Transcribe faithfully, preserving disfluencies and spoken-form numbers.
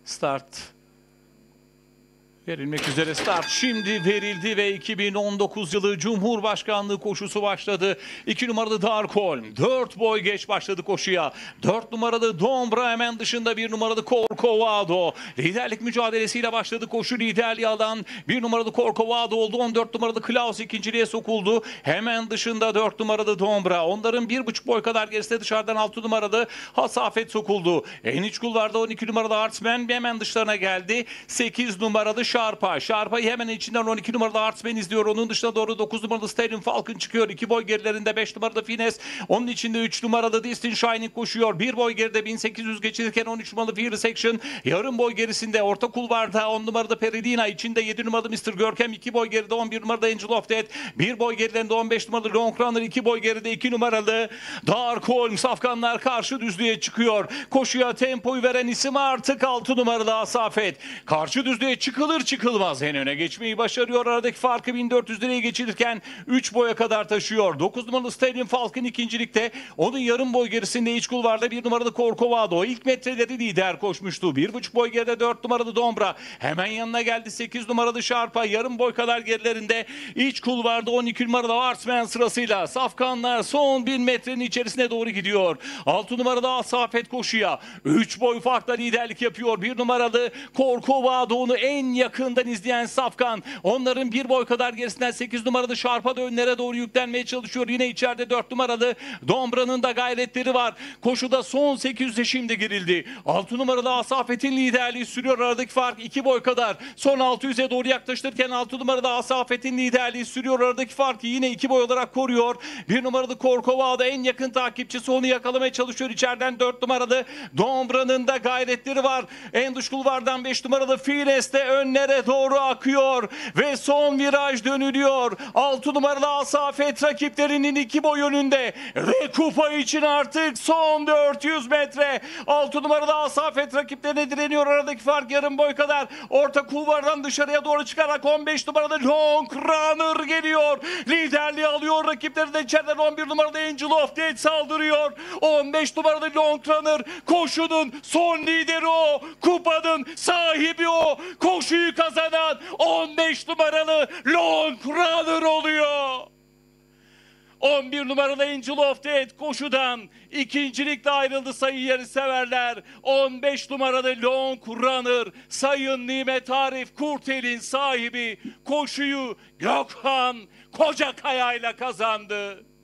Start verilmek üzere. Start şimdi verildi ve iki bin on dokuz yılı Cumhurbaşkanlığı koşusu başladı. iki numaralı Darkholm dört boy geç başladı koşuya. dört numaralı Dombra hemen dışında, bir numaralı Corcovado. Liderlik mücadelesiyle başladı koşu, liderliği alan bir numaralı Corcovado oldu. on dört numaralı Klaus ikinciliğe sokuldu. Hemen dışında dört numaralı Dombra. Onların bir buçuk boy kadar gerisinde dışarıdan altı numaralı Hasafet sokuldu. En iç kulvarda on iki numaralı Artsman hemen dışlarına geldi. sekiz numaralı Şarpa. Şarpa'yı hemen içinden on iki numaralı Artsman izliyor. Onun dışına doğru dokuz numaralı Stallion Falcon çıkıyor. iki boy gerilerinde beş numaralı Fines. Onun içinde üç numaralı Destin Shining koşuyor. bir boy geride bin sekiz yüz geçilirken on üç numaralı Fear Section. Yarım boy gerisinde orta kulvarda on numarada Peridina. İçinde yedi numaralı mister Görkem. iki boy geride on bir numaralı Angel of Death. bir boy gerilerinde on beş numaralı Long Runner. iki boy geride iki numaralı Darkholm. Safkanlar karşı düzlüğe çıkıyor. Koşuya tempoyu veren isim artık altı numaralı Hasafet. Karşı düzlüğe çıkılır çıkılmaz en öne geçmeyi başarıyor. Aradaki farkı bin dört yüz liraya geçilirken üç boya kadar taşıyor. dokuz numaralı Stallion Falcon ikincilikte. Onun yarım boy gerisinde iç kulvarda bir numaralı Corcovado. İlk metreleri lider koşmuştu. bir buçuk boy geride dört numaralı Dombra. Hemen yanına geldi sekiz numaralı Şarpa. Yarım boy kadar gerilerinde iç kulvarda on iki numaralı Artsman sırasıyla. Safkanlar son bin metrenin içerisine doğru gidiyor. altı numaralı Hasafet koşuya üç boy farkla liderlik yapıyor. bir numaralı Corcovado'nu en yakından izleyen Safkan. Onların bir boy kadar gerisinden sekiz numaralı Şarpa da önlere doğru yüklenmeye çalışıyor. Yine içeride dört numaralı Dombra'nın da gayretleri var. Koşuda son sekiz yüze şimdi girildi. altı numaralı Hasafet'in liderliği sürüyor. Aradaki fark iki boy kadar. Son altı yüze doğru yaklaştırırken altı numaralı Hasafet'in liderliği sürüyor. Aradaki farkı yine iki boy olarak koruyor. bir numaralı Corcovado en yakın takipçisi, onu yakalamaya çalışıyor. İçeriden dört numaralı Dombra'nın da gayretleri var. En dış kulvardan beş numaralı Fines de önlere doğru akıyor ve son viraj dönülüyor. altı numaralı Hasafet rakiplerinin iki boy önünde ve kupa için artık son dört yüz metre. altı numaralı Hasafet rakiplerine direniyor. Aradaki fark yarım boy kadar. Orta kulvardan dışarıya doğru çıkarak on beş numaralı Long Runner geliyor. Liderliği alıyor. Rakipleri de içeriden on bir numaralı Angel of Death saldırıyor. on beş numaralı Long Runner koşunun son lideri o. Kupanın sahibi o. Koşuyu kazanan on beş numaralı Long Runner oluyor. on bir numaralı Angel of Death koşudan ikincilikle ayrıldı sayı yarı severler. on beş numaralı Long Runner, Sayın Nimet Arif Kurtel'in sahibi, koşuyu Gökhan Kocakaya ile kazandı.